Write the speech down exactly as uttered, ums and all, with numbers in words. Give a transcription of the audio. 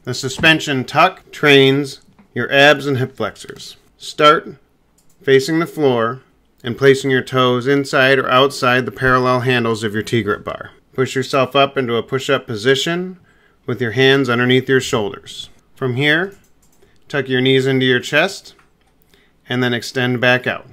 The suspension tuck trains your abs and hip flexors. Start facing the floor and placing your toes inside or outside the parallel handles of your T-grip bar. Push yourself up into a push-up position with your hands underneath your shoulders. From here, tuck your knees into your chest and then extend back out.